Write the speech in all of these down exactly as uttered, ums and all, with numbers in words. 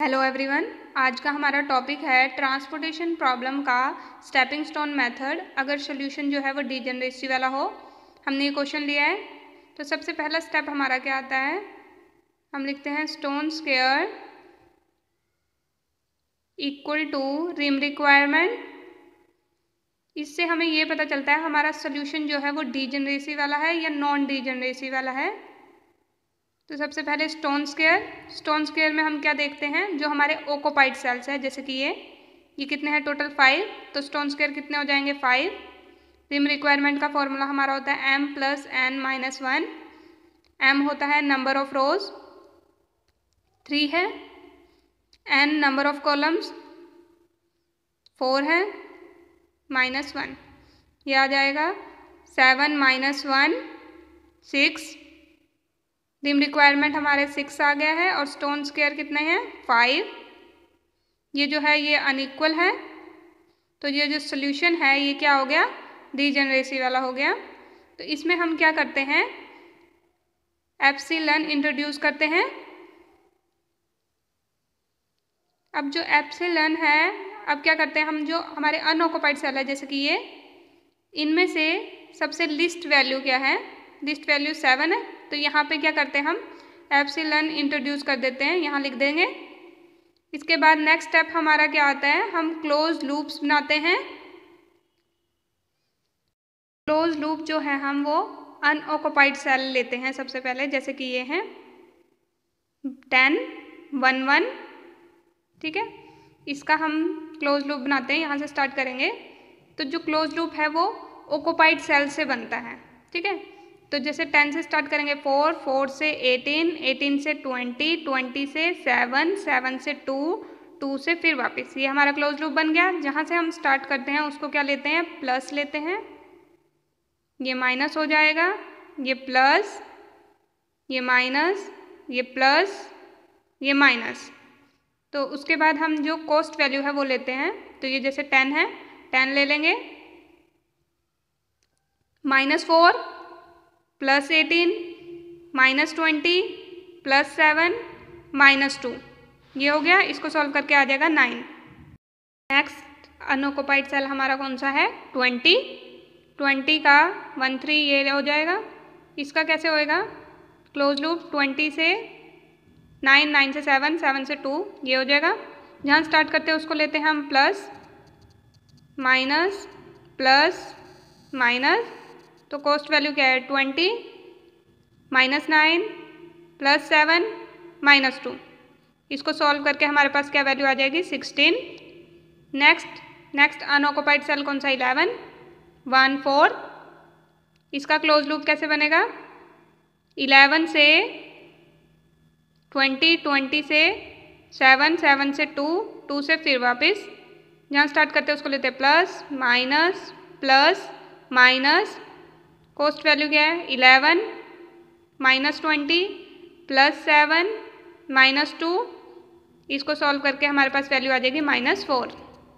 Hello everyone, आज का हमारा टॉपिक है ट्रांसपोर्टेशन प्रॉब्लम का स्टेपिंग स्टोन मेथड। अगर सोल्यूशन जो है वो डीजेनरेसी वाला हो। हमने ये क्वेश्चन लिया है, तो सबसे पहला स्टेप हमारा क्या आता है, हम लिखते हैं stone square equal to rim requirement. इससे हमें ये पता चलता है हमारा सोल्यूशन जो है वो डीजेनरेसी वाला है या नॉन डीजेनरेसी वाला है। तो सबसे पहले स्टोन स्क्वायर स्टोन स्क्वायर में हम क्या देखते हैं, जो हमारे ओकोपाइड सेल्स है, जैसे कि ये ये कितने हैं टोटल फाइव, तो स्टोन स्क्वायर कितने हो जाएंगे फाइव। रिम रिक्वायरमेंट का फॉर्मूला हमारा होता है M plus N minus one. M होता है नंबर ऑफ रोज, थ्री है। N number of columns, four है, माइनस वन। ये आ जाएगा seven minus one, six. Rim requirement हमारे सिक्स आ गया है और स्टोन स्क्वायर कितने हैं फाइव। ये जो है ये अनइक्वल है, तो ये जो सोल्यूशन है ये क्या हो गया, डीजेनरेसी वाला हो गया। तो इसमें हम क्या करते हैं, एप्सिलॉन इंट्रोड्यूस करते हैं। अब जो एप्सिलॉन है, अब क्या करते हैं हम, जो हमारे अनऑक्युपाइड सेल है जैसे कि ये, इनमें से सबसे लिस्ट वैल्यू क्या है, लिस्ट वैल्यू सेवन है। तो यहाँ पे क्या करते हैं हम, एप्सिलॉन इंट्रोड्यूस कर देते हैं, यहाँ लिख देंगे। इसके बाद नेक्स्ट स्टेप हमारा क्या आता है, हम क्लोज लूप्स बनाते हैं। क्लोज लूप जो है हम वो अनऑक्युपाइड सेल लेते हैं सबसे पहले, जैसे कि ये हैं टेन वन वन, ठीक है। इसका हम क्लोज लूप बनाते हैं, यहाँ से स्टार्ट करेंगे। तो जो क्लोज लूप है वो ऑक्युपाइड सेल से बनता है, ठीक है। तो जैसे टेन से स्टार्ट करेंगे फोर, फोर से एटीन, एटीन से ट्वेंटी, ट्वेंटी से सेवन, सेवन से टू, टू से फिर वापस, ये हमारा क्लोज लूप बन गया। जहाँ से हम स्टार्ट करते हैं उसको क्या लेते हैं, प्लस लेते हैं। ये माइनस हो जाएगा, ये प्लस, ये माइनस, ये प्लस, ये माइनस। तो उसके बाद हम जो कॉस्ट वैल्यू है वो लेते हैं। तो ये जैसे टेन है, टेन ले लेंगे, minus four plus eighteen minus twenty plus seven minus two, ये हो गया। इसको सॉल्व करके आ जाएगा नाइन। नेक्स्ट अनऑक्युपाइड सेल हमारा कौन सा है, ट्वेंटी। ट्वेंटी का वन थ्री ये हो जाएगा। इसका कैसे होएगा, क्लोज लूप ट्वेंटी से नाइन, नाइन से सेवन, सेवन से टू, ये हो जाएगा। जहाँ स्टार्ट करते हैं उसको लेते हैं हम प्लस माइनस प्लस माइनस। तो कॉस्ट वैल्यू क्या है, twenty minus nine plus seven minus two. इसको सॉल्व करके हमारे पास क्या वैल्यू आ जाएगी, sixteen. Next next unoccupied cell कौन सा, इलेवन, वन फोर। इसका क्लोज लूप कैसे बनेगा, इलेवन से ट्वेंटी, ट्वेंटी से सेवन, सेवन से टू, टू से फिर वापस, जहाँ स्टार्ट करते हैं उसको लेते हैं plus minus plus minus. Cost value क्या है, eleven minus twenty plus seven minus two. इसको सॉल्व करके हमारे पास वैल्यू आ जाएगी माइनस फोर।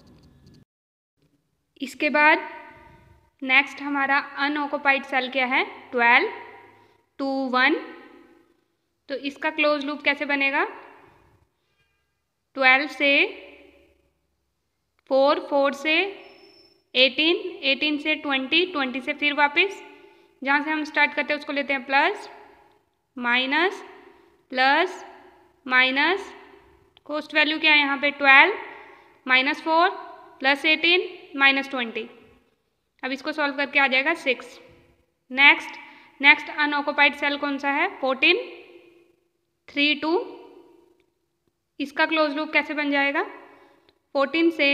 इसके बाद नेक्स्ट हमारा अनऑक्युपाइड सेल क्या है, ट्वेल्व, टू वन। तो इसका क्लोज लूप कैसे बनेगा, ट्वेल्व से फोर, फोर से एटीन, एटीन से ट्वेंटी, ट्वेंटी से फिर वापस, जहाँ से हम स्टार्ट करते हैं उसको लेते हैं plus minus plus minus. Cost value क्या है यहाँ पे, twelve minus four plus eighteen minus twenty. अब इसको सॉल्व करके आ जाएगा six. Next next unoccupied cell कौन सा है, फोर्टीन, थ्री टू। इसका क्लोज लूप कैसे बन जाएगा, फोर्टीन से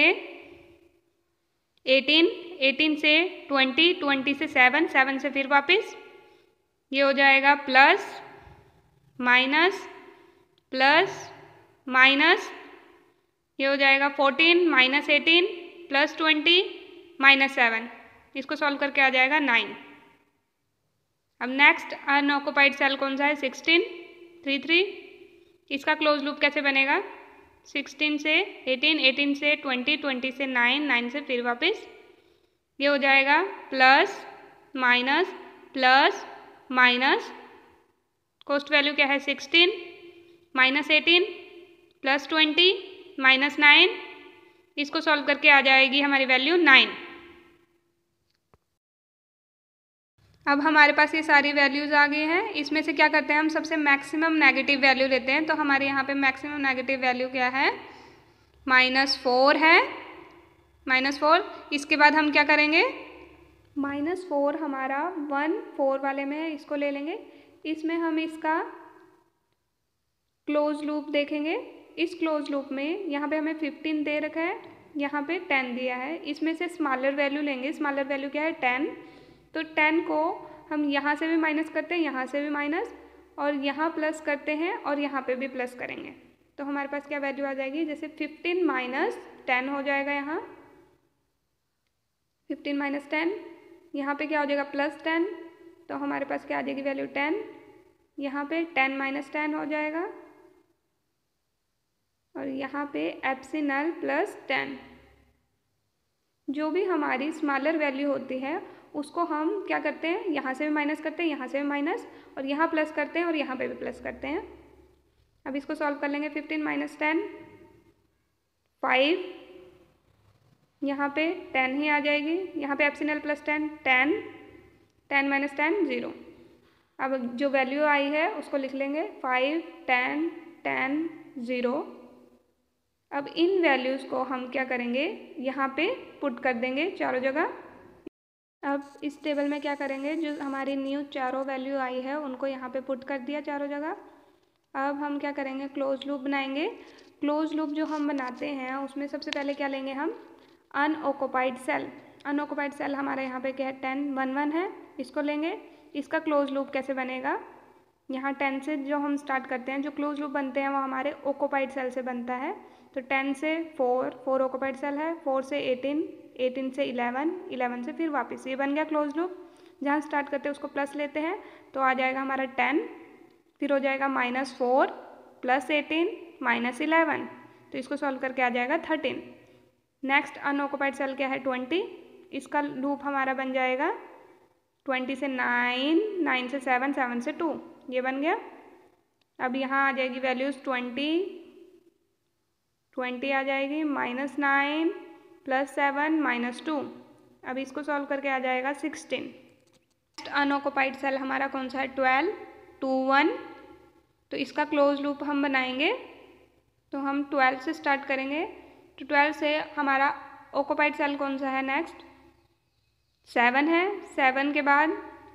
एटीन, एटीन से ट्वेंटी, ट्वेंटी से सेवन, सेवन से फिर वापस, ये हो जाएगा प्लस माइनस प्लस माइनस। ये हो जाएगा fourteen minus eighteen plus twenty minus seven. इसको सॉल्व करके आ जाएगा नाइन। अब नेक्स्ट अनऑक्युपाइड सेल कौन सा है, सिक्सटीन, थ्री थ्री। इसका क्लोज लूप कैसे बनेगा, सिक्सटीन से एटीन, एटीन से ट्वेंटी, ट्वेंटी से नाइन, नाइन से फिर वापस, ये हो जाएगा plus minus plus minus. Cost value क्या है, sixteen minus eighteen plus twenty minus nine, इसको सॉल्व करके आ जाएगी हमारी वैल्यू नाइन। अब हमारे पास ये सारी वैल्यूज़ आ गई हैं। इसमें से क्या करते हैं हम, सबसे मैक्सिमम नेगेटिव वैल्यू लेते हैं। तो हमारे यहाँ पे मैक्सिमम नेगेटिव वैल्यू क्या है, माइनस फोर है, माइनस फोर। इसके बाद हम क्या करेंगे, माइनस फोर हमारा वन फोर वाले में है, इसको ले लेंगे। इसमें हम इसका क्लोज लूप देखेंगे। इस क्लोज लूप में यहाँ पे हमें फिफ्टीन दे रखा है, यहाँ पे टेन दिया है। इसमें से स्मॉलर वैल्यू लेंगे। स्मॉलर वैल्यू क्या है, टेन। तो टेन को हम यहाँ से भी माइनस करते हैं, यहाँ से भी माइनस, और यहाँ प्लस करते हैं, और यहाँ पे भी प्लस करेंगे। तो हमारे पास क्या वैल्यू आ जाएगी, जैसे फिफ्टीन माइनस टेन हो जाएगा, यहाँ फिफ्टीन माइनस टेन, यहाँ पे क्या हो जाएगा, प्लस टेन। तो हमारे पास क्या आ जाएगी वैल्यू टेन। यहाँ पे टेन माइनस टेन हो जाएगा, और यहाँ पे एप्सिनल प्लस टेन। जो भी हमारी स्मॉलर वैल्यू होती है उसको हम क्या करते हैं, यहाँ से भी माइनस करते हैं, यहाँ से भी माइनस, और यहाँ प्लस करते हैं, और यहाँ पे भी प्लस करते हैं। अब इसको सॉल्व कर लेंगे। फिफ्टीन माइनस टेन फाइव, यहाँ पे टेन ही आ जाएगी, यहाँ पे epsilon plus ten, ten, ten minus ten zero. अब जो वैल्यू आई है उसको लिख लेंगे, फाइव, टेन, टेन, ज़ीरो। अब इन वैल्यूज़ को हम क्या करेंगे, यहाँ पे पुट कर देंगे चारों जगह। अब इस टेबल में क्या करेंगे, जो हमारी न्यू चारों वैल्यू आई है उनको यहाँ पे पुट कर दिया चारों जगह। अब हम क्या करेंगे, क्लोज लूप बनाएंगे। क्लोज लूप जो हम बनाते हैं उसमें सबसे पहले क्या लेंगे हम, अनऑक्युपाइड सेल। अनऑक्युपाइड सेल हमारे यहाँ पे क्या है, टेन वन वन है, इसको लेंगे। इसका क्लोज लूप कैसे बनेगा, यहाँ टेन से जो हम स्टार्ट करते हैं, जो क्लोज लूप बनते हैं वो हमारे ऑक्युपाइड सेल से बनता है। तो टेन से फोर, फोर ऑक्युपाइड सेल है, फोर से एटीन, एटीन से इलेवन, इलेवन से फिर वापस, ये बन गया क्लोज लूप। जहाँ स्टार्ट करते हैं उसको प्लस लेते हैं, तो आ जाएगा हमारा टेन, फिर हो जाएगा minus four plus eighteen minus eleven, तो इसको सॉल्व करके आ जाएगा थर्टीन। नेक्स्ट अनऑक्युपाइड सेल क्या है, ट्वेंटी। इसका लूप हमारा बन जाएगा ट्वेंटी से नाइन, नाइन से सेवन, सेवन से टू, ये बन गया। अब यहाँ आ जाएगी वैल्यूज़ ट्वेंटी, ट्वेंटी आ जाएगी, minus nine plus seven minus two. अब इसको सॉल्व करके आ जाएगा सिक्सटीन। नेक्स्ट अनऑक्युपाइड सेल हमारा कौन सा है, ट्वेल्व, टू वन। तो इसका क्लोज लूप हम बनाएंगे। तो हम ट्वेल्व से स्टार्ट करेंगे। तो ट्वेल्व से हमारा ऑक्युपाइड सेल कौन सा है, नेक्स्ट सेवन है, सेवन के बाद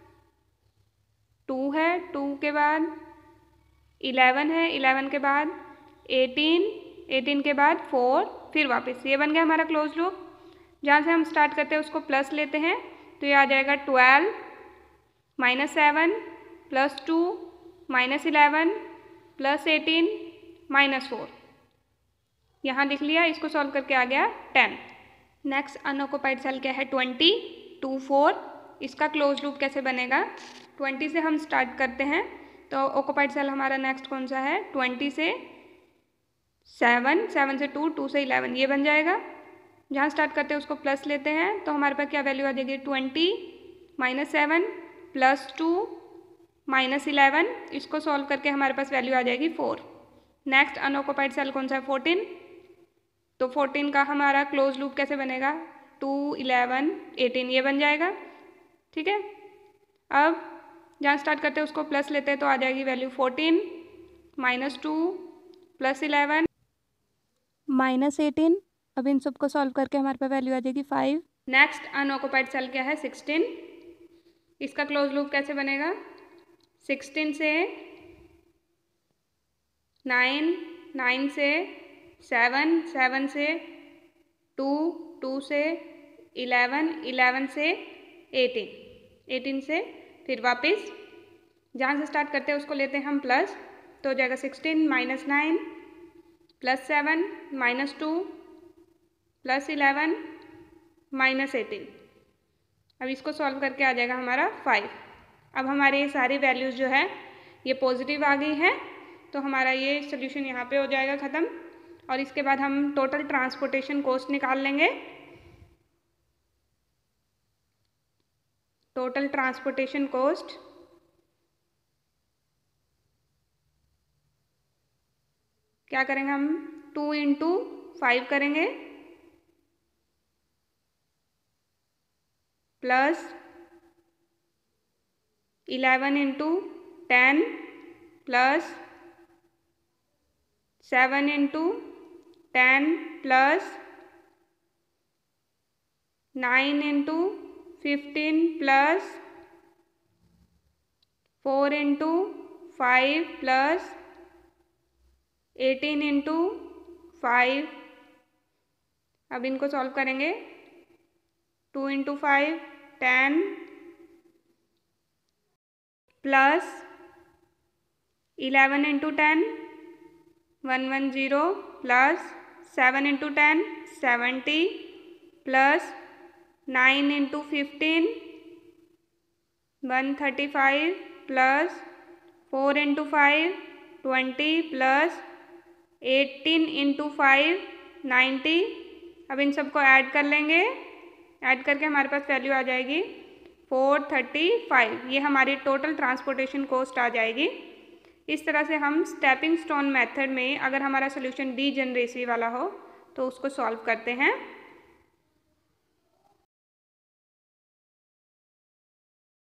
टू है, टू के बाद इलेवन है, इलेवन के बाद एटीन, एटीन के बाद फोर, फिर वापस, ये बन गया हमारा क्लोज लूप। जहाँ से हम स्टार्ट करते हैं उसको प्लस लेते हैं, तो ये आ जाएगा twelve minus seven plus two minus eleven plus eighteen minus four, यहाँ लिख लिया। इसको सॉल्व करके आ गया टेन। नेक्स्ट अनऑक्युपाइड सेल क्या है, ट्वेंटी, टू फोर। इसका क्लोज लूप कैसे बनेगा, ट्वेंटी से हम स्टार्ट करते हैं, तो ऑक्युपाइड सेल हमारा नेक्स्ट कौन सा है, ट्वेंटी से सेवन, सेवन से टू, टू से इलेवन, ये बन जाएगा। जहाँ स्टार्ट करते हैं उसको प्लस लेते हैं, तो हमारे पास क्या वैल्यू आ जाएगी, twenty minus seven plus two minus eleven. इसको सॉल्व करके हमारे पास वैल्यू आ जाएगी फोर। नेक्स्ट अनऑक्युपाइड सेल कौन सा है, फोर्टीन। तो फोर्टीन का हमारा क्लोज लूप कैसे बनेगा, टू, इलेवन, एटीन, ये बन जाएगा, ठीक है। अब जहाँ स्टार्ट करते हैं उसको प्लस लेते हैं, तो आ जाएगी value fourteen minus two plus eleven minus eighteen. अब इन सबको सॉल्व करके हमारे पास वैल्यू आ जाएगी फाइव। नेक्स्ट अनऑक्युपाइड सेल क्या है, सिक्सटीन। इसका क्लोज लूप कैसे बनेगा, सिक्सटीन से नाइन, नाइन से सेवन, सेवन से टू, टू से इलेवन, इलेवन से एटीन, एटीन से फिर वापस जहाँ से स्टार्ट करते हैं उसको लेते हैं हम प्लस, तो हो जाएगा sixteen minus nine plus seven minus two plus eleven minus eighteen. अब इसको सॉल्व करके आ जाएगा हमारा फाइव। अब हमारे ये सारी वैल्यूज़ जो है ये पॉजिटिव आ गई है, तो हमारा ये सोल्यूशन यहाँ पे हो जाएगा ख़त्म। और इसके बाद हम टोटल ट्रांसपोर्टेशन कॉस्ट निकाल लेंगे। टोटल ट्रांसपोर्टेशन कॉस्ट क्या करेंगे हम, टू इंटू फाइव करेंगे plus eleven into ten plus seven into ten plus nine into fifteen plus four into five plus eighteen into five. अब इनको सॉल्व करेंगे, two into five ten plus eleven into ten one one zero plus seven into ten seventy plus nine into fifteen one thirty five plus four into five twenty plus eighteen into five ninety. अब इन सबको add कर लेंगे, add करके हमारे पास value आ जाएगी four thirty five. ये हमारी टोटल ट्रांसपोर्टेशन कॉस्ट आ जाएगी। इस तरह से हम स्टेपिंग स्टोन मेथड में अगर हमारा सोल्यूशन डीजेनरेसी वाला हो तो उसको सॉल्व करते हैं।